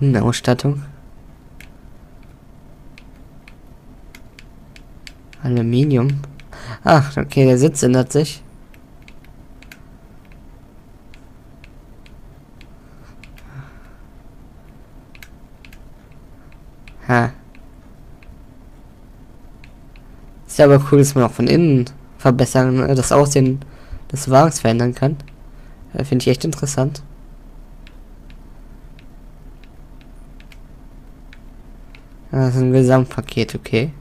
Eine Ausstattung. Aluminium. Ach, okay, der Sitz ändert sich. Ha. Ist ja aber cool, dass man auch von innen verbessern, das Aussehen des Wagens verändern kann. Finde ich echt interessant. Das ist ein Gesamtpaket, okay.